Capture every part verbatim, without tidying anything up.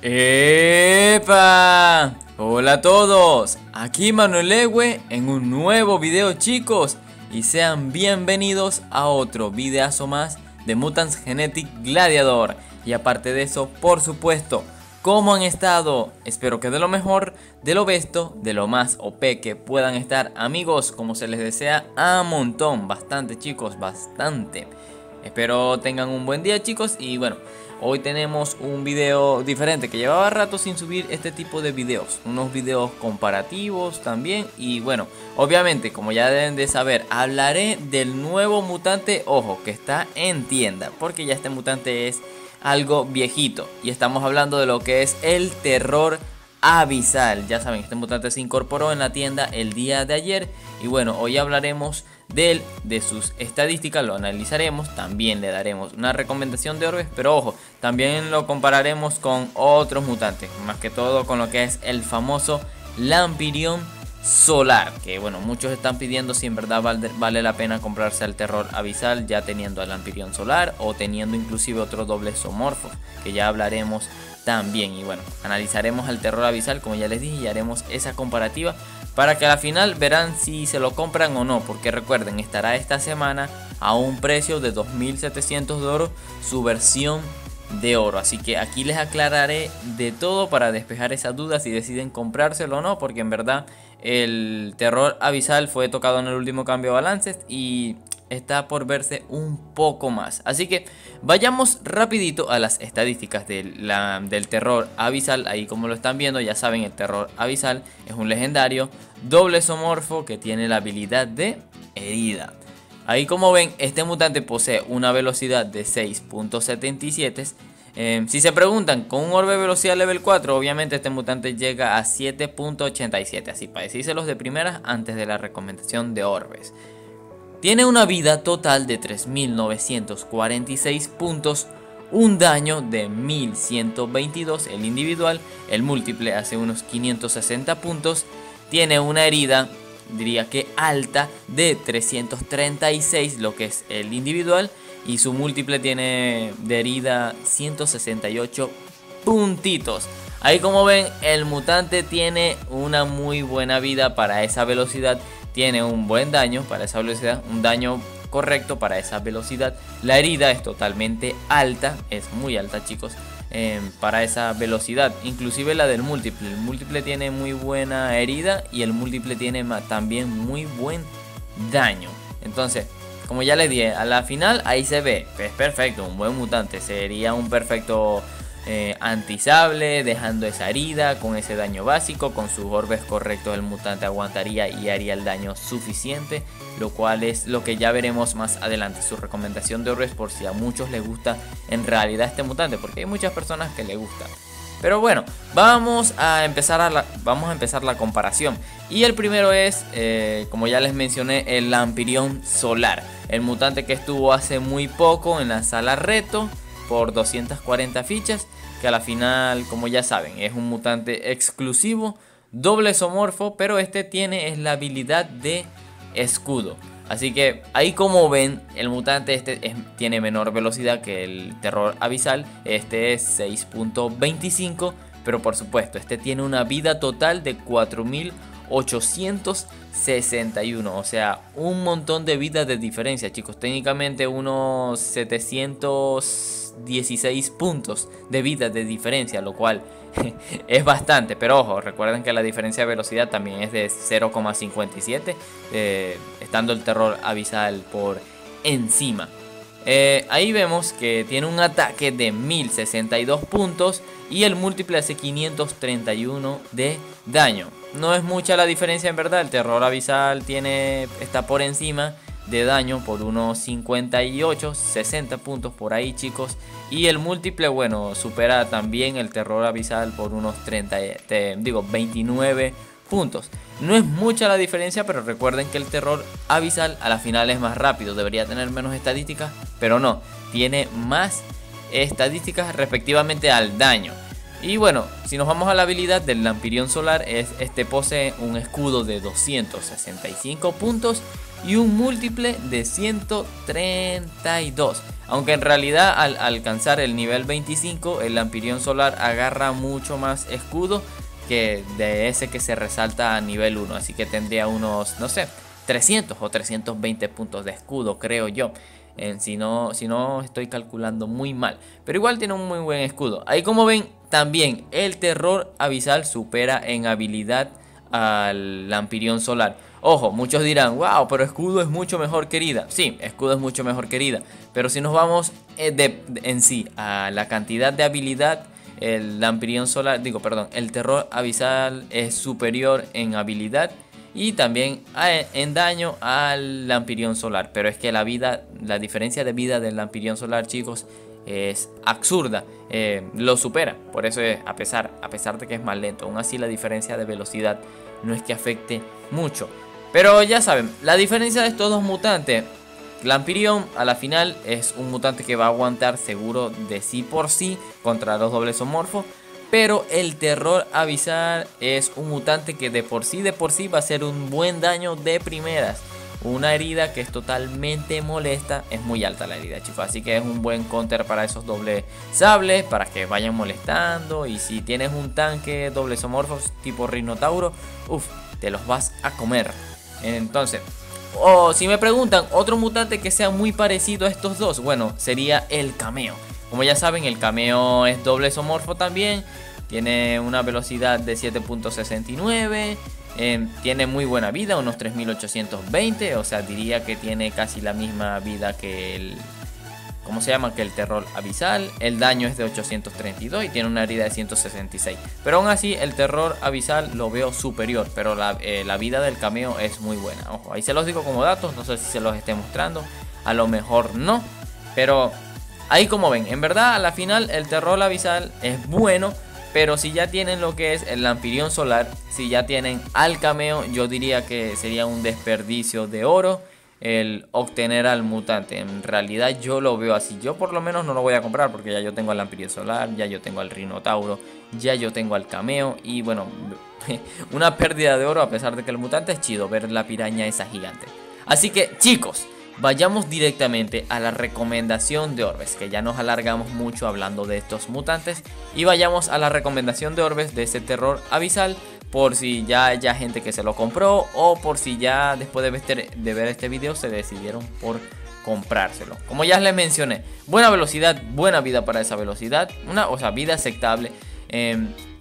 ¡Epa! Hola a todos, aquí Manuel Ewe en un nuevo video, chicos, y sean bienvenidos a otro videazo más de Mutants Genetic Gladiator. Y aparte de eso, por supuesto, ¿cómo han estado? Espero que de lo mejor, de lo besto, de lo más O P que puedan estar, amigos, como se les desea a montón, bastante, chicos, bastante. Espero tengan un buen día, chicos, y bueno, hoy tenemos un video diferente que llevaba rato sin subir este tipo de videos, unos videos comparativos también. Y bueno, obviamente, como ya deben de saber, hablaré del nuevo mutante, ojo, que está en tienda, porque ya este mutante es algo viejito y estamos hablando de lo que es el terror abisal. Ya saben, este mutante se incorporó en la tienda el día de ayer y bueno, hoy hablaremos de él, de sus estadísticas, lo analizaremos, también le daremos una recomendación de orbes, pero ojo, también lo compararemos con otros mutantes, más que todo con lo que es el famoso Lampirion Solar, que bueno, muchos están pidiendo si en verdad vale, vale la pena comprarse al terror abisal ya teniendo al Lampirion Solar o teniendo inclusive otro doble zoomorfo, que ya hablaremos también. Y bueno, analizaremos al terror abisal, como ya les dije, y haremos esa comparativa para que a la final verán si se lo compran o no, porque recuerden, estará esta semana a un precio de dos mil setecientos de oro su versión de oro. Así que aquí les aclararé de todo para despejar esas dudas si deciden comprárselo o no, porque en verdad el terror abisal fue tocado en el último cambio de balances y está por verse un poco más. Así que vayamos rapidito a las estadísticas de la, del terror abisal. Ahí como lo están viendo, ya saben, el terror abisal es un legendario doble zoomorfo que tiene la habilidad de herida. Ahí como ven, este mutante posee una velocidad de seis punto setenta y siete. Eh, si se preguntan, con un orbe de velocidad level cuatro, obviamente este mutante llega a siete punto ochenta y siete. Así para decírselos de primeras antes de la recomendación de orbes. Tiene una vida total de tres mil novecientos cuarenta y seis puntos, un daño de mil ciento veintidós el individual, el múltiple hace unos quinientos sesenta puntos, tiene una herida, diría que alta, de trescientos treinta y seis lo que es el individual, y su múltiple tiene de herida ciento sesenta y ocho puntitos. Ahí como ven, el mutante tiene una muy buena vida para esa velocidad. Tiene un buen daño para esa velocidad, un daño correcto para esa velocidad. La herida es totalmente alta, es muy alta, chicos, eh, para esa velocidad. Inclusive la del múltiple. El múltiple tiene muy buena herida y el múltiple tiene también muy buen daño. Entonces, como ya les dije, a la final ahí se ve, es perfecto, un buen mutante. Sería un perfecto Eh, antisable, dejando esa herida con ese daño básico. Con sus orbes correctos el mutante aguantaría y haría el daño suficiente, lo cual es lo que ya veremos más adelante, su recomendación de orbes, por si a muchos les gusta en realidad este mutante, porque hay muchas personas que le gustan. Pero bueno, vamos a empezar a la, vamos a empezar la comparación. Y el primero es, eh, como ya les mencioné, el Lampirion Solar, el mutante que estuvo hace muy poco en la sala reto por doscientas cuarenta fichas, que a la final, como ya saben, es un mutante exclusivo, doble zoomorfo, pero este tiene es la habilidad de escudo. Así que ahí como ven, el mutante este es, tiene menor velocidad que el terror abisal. Este es seis punto veinticinco, pero por supuesto este tiene una vida total de cuatro mil ochocientos sesenta y uno, o sea, un montón de vidas de diferencia, chicos. Técnicamente unos setecientos dieciséis puntos de vida de diferencia, lo cual es bastante, pero ojo, recuerden que la diferencia de velocidad también es de cero coma cincuenta y siete, eh, estando el terror abisal por encima. Eh, ahí vemos que tiene un ataque de mil sesenta y dos puntos y el múltiple hace quinientos treinta y uno de daño. No es mucha la diferencia en verdad, el terror abisal tiene, está por encima de daño por unos cincuenta y ocho, sesenta puntos por ahí, chicos. Y el múltiple, bueno, supera también el terror abisal por unos treinta, te, digo, veintinueve puntos. No es mucha la diferencia, pero recuerden que el terror abisal a la final es más rápido. Debería tener menos estadísticas, pero no, tiene más estadísticas respectivamente al daño. Y bueno, si nos vamos a la habilidad del Lampirión Solar, es, este posee un escudo de doscientos sesenta y cinco puntos y un múltiple de ciento treinta y dos. Aunque en realidad al alcanzar el nivel veinticinco, el Lampirión Solar agarra mucho más escudo que de ese que se resalta a nivel uno. Así que tendría unos, no sé, trescientos o trescientos veinte puntos de escudo, creo yo. En, si, no, si no estoy calculando muy mal. Pero igual tiene un muy buen escudo. Ahí como ven, también el terror abisal supera en habilidad al Lampirión Solar. Ojo, muchos dirán, wow, pero escudo es mucho mejor que herida. Sí, escudo es mucho mejor que herida. Pero si nos vamos de, de, en sí a la cantidad de habilidad, el Lampirión Solar, digo, perdón, el terror abisal es superior en habilidad y también en daño al Lampirión Solar. Pero es que la vida, la diferencia de vida del Lampirión Solar, chicos, es absurda. Eh, lo supera. Por eso es, a pesar, a pesar de que es más lento, aún así la diferencia de velocidad no es que afecte mucho. Pero ya saben, la diferencia de estos dos mutantes, Lampirión a la final es un mutante que va a aguantar seguro de sí por sí contra los doblesomorfos. Pero el terror abisal es un mutante que de por sí de por sí va a hacer un buen daño de primeras. Una herida que es totalmente molesta. Es muy alta la herida, chicos. Así que es un buen counter para esos doble sables, para que vayan molestando. Y si tienes un tanque doblesomorfos tipo Rinotauro, uff, te los vas a comer. Entonces, o oh, si me preguntan, otro mutante que sea muy parecido a estos dos, bueno, sería el Cameo. Como ya saben, el Cameo es doblesomorfo también. Tiene una velocidad de siete punto sesenta y nueve. Eh, tiene muy buena vida, unos tres mil ochocientos veinte. O sea, diría que tiene casi la misma vida que el... ¿Cómo se llama? Que el terror abisal. El daño es de ochocientos treinta y dos y tiene una herida de ciento sesenta y seis. Pero aún así, el terror abisal lo veo superior. Pero la, eh, la vida del Cameo es muy buena. Ojo, ahí se los digo como datos. No sé si se los esté mostrando. A lo mejor no. Pero ahí como ven, en verdad a la final el terror abisal es bueno. Pero si ya tienen lo que es el Lampirión Solar, si ya tienen al Cameo, yo diría que sería un desperdicio de oro el obtener al mutante. En realidad yo lo veo así. Yo por lo menos no lo voy a comprar porque ya yo tengo al Lampirión Solar, ya yo tengo al Rinotauro, ya yo tengo al Cameo. Y bueno, una pérdida de oro a pesar de que el mutante es chido, ver la piraña esa gigante. Así que chicos, vayamos directamente a la recomendación de orbes, que ya nos alargamos mucho hablando de estos mutantes. Y vayamos a la recomendación de orbes de ese terror abisal, por si ya haya gente que se lo compró o por si ya después de ver, de ver este video se decidieron por comprárselo. Como ya les mencioné, buena velocidad, buena vida para esa velocidad, una, o sea, vida aceptable, eh,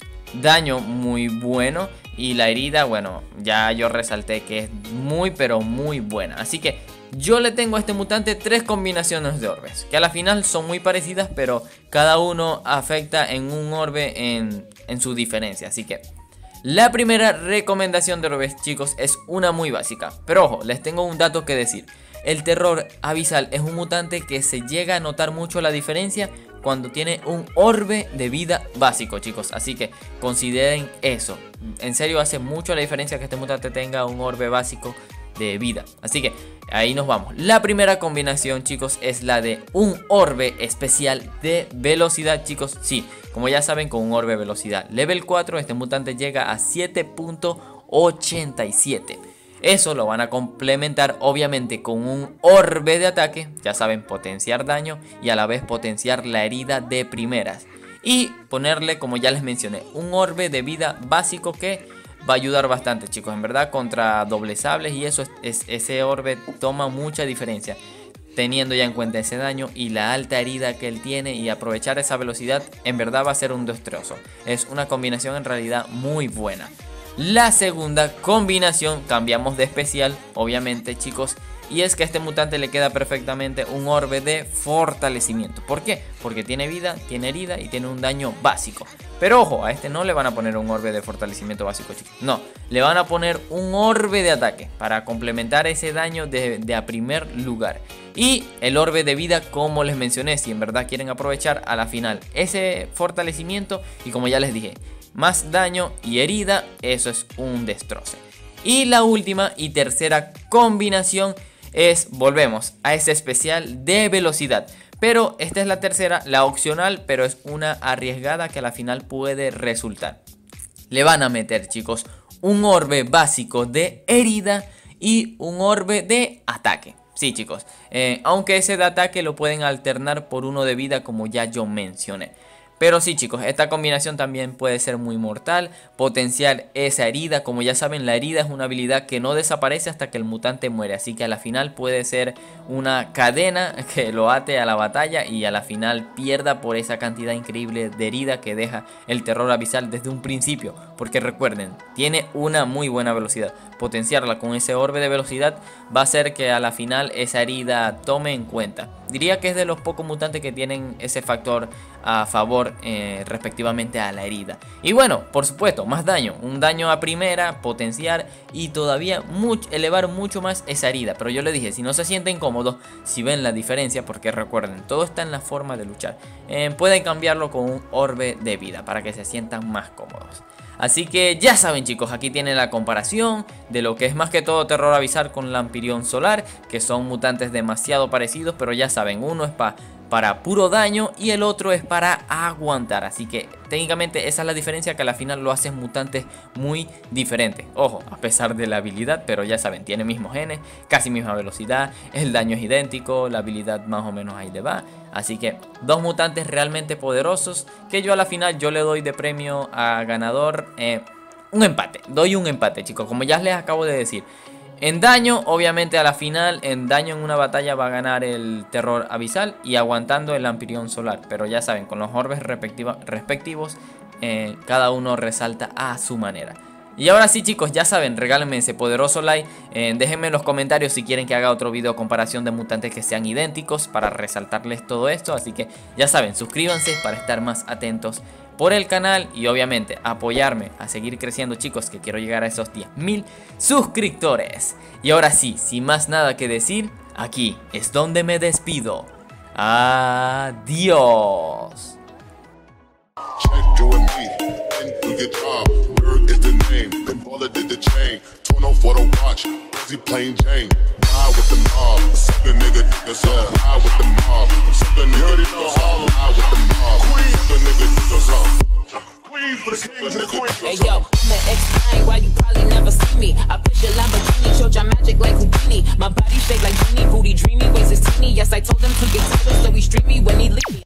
daño muy bueno. Y la herida, bueno, ya yo resalté que es muy pero muy buena. Así que yo le tengo a este mutante tres combinaciones de orbes, que a la final son muy parecidas, pero cada uno afecta en un orbe en, en su diferencia. Así que la primera recomendación de orbes, chicos, es una muy básica. Pero ojo, les tengo un dato que decir. El terror abisal es un mutante que se llega a notar mucho la diferencia cuando tiene un orbe de vida básico, chicos. Así que consideren eso. En serio hace mucho la diferencia que este mutante tenga un orbe básico de vida. Así que ahí nos vamos. La primera combinación, chicos, es la de un orbe especial de velocidad, chicos. Sí, como ya saben, con un orbe velocidad level cuatro, este mutante llega a siete punto ochenta y siete. Eso lo van a complementar obviamente con un orbe de ataque. Ya saben, potenciar daño y a la vez potenciar la herida de primeras. Y ponerle, como ya les mencioné, un orbe de vida básico que va a ayudar bastante, chicos. En verdad, contra doble sables y eso, es, es, ese orbe toma mucha diferencia, teniendo ya en cuenta ese daño y la alta herida que él tiene. Y aprovechar esa velocidad en verdad va a ser un destrozo. Es una combinación en realidad muy buena. La segunda combinación, cambiamos de especial, obviamente, chicos. Y es que a este mutante le queda perfectamente un orbe de fortalecimiento. ¿Por qué? Porque tiene vida, tiene herida y tiene un daño básico. Pero ojo, a este no le van a poner un orbe de fortalecimiento básico, chicos. No, le van a poner un orbe de ataque para complementar ese daño de, de a primer lugar. Y el orbe de vida, como les mencioné, si en verdad quieren aprovechar a la final ese fortalecimiento. Y como ya les dije, más daño y herida, eso es un destroce. Y la última y tercera combinación es, volvemos a ese especial de velocidad. Pero esta es la tercera, la opcional, pero es una arriesgada que a la final puede resultar. Le van a meter, chicos, un orbe básico de herida y un orbe de ataque. Sí, chicos, eh, aunque ese de ataque lo pueden alternar por uno de vida, como ya yo mencioné. Pero sí, chicos, esta combinación también puede ser muy mortal, potenciar esa herida. Como ya saben, la herida es una habilidad que no desaparece hasta que el mutante muere. Así que a la final puede ser una cadena que lo ate a la batalla y a la final pierda por esa cantidad increíble de herida que deja el terror abisal desde un principio. Porque recuerden, tiene una muy buena velocidad. Potenciarla con ese orbe de velocidad va a hacer que a la final esa herida tome en cuenta. Diría que es de los pocos mutantes que tienen ese factor a favor eh, respectivamente a la herida. Y bueno, por supuesto, más daño. Un daño a primera, potenciar y todavía mucho, elevar mucho más esa herida. Pero yo le dije, si no se sienten cómodos, si ven la diferencia, porque recuerden, todo está en la forma de luchar. Eh, pueden cambiarlo con un orbe de vida para que se sientan más cómodos. Así que ya saben, chicos, aquí tienen la comparación de lo que es más que todo terror abisal con Lampirión Solar, que son mutantes demasiado parecidos, pero ya saben, uno es pa, para puro daño y el otro es para aguantar. Así que técnicamente esa es la diferencia, que a la final lo hacen mutantes muy diferentes. Ojo, a pesar de la habilidad, pero ya saben, tiene mismos genes, casi misma velocidad, el daño es idéntico, la habilidad más o menos ahí le va. Así que dos mutantes realmente poderosos que yo a la final yo le doy de premio a ganador eh, un empate. Doy un empate, chicos, como ya les acabo de decir. En daño, obviamente a la final, en daño en una batalla va a ganar el terror abisal y aguantando el Lampirión Solar. Pero ya saben, con los orbes respectivos, eh, cada uno resalta a su manera. Y ahora sí, chicos, ya saben, regálenme ese poderoso like, eh, déjenme en los comentarios si quieren que haga otro video de comparación de mutantes que sean idénticos para resaltarles todo esto. Así que ya saben, suscríbanse para estar más atentos por el canal y obviamente apoyarme a seguir creciendo, chicos, que quiero llegar a esos diez mil suscriptores. Y ahora sí, sin más nada que decir, aquí es donde me despido. Adiós. Plain Jane, ride with the mob, suck a nigga, niggas up, ride with the mob, suck a nigga, niggas up, ride with the mob, suck a nigga, niggas up. Queen for the kings and queens. Hey yo, I'ma explain why you probably never see me. I push a Lamborghini, showed your magic like Houdini. My body shake like Genie, booty dreamy, waist is teeny. Yes, I told him to get tighter, so he streamy when he leave me.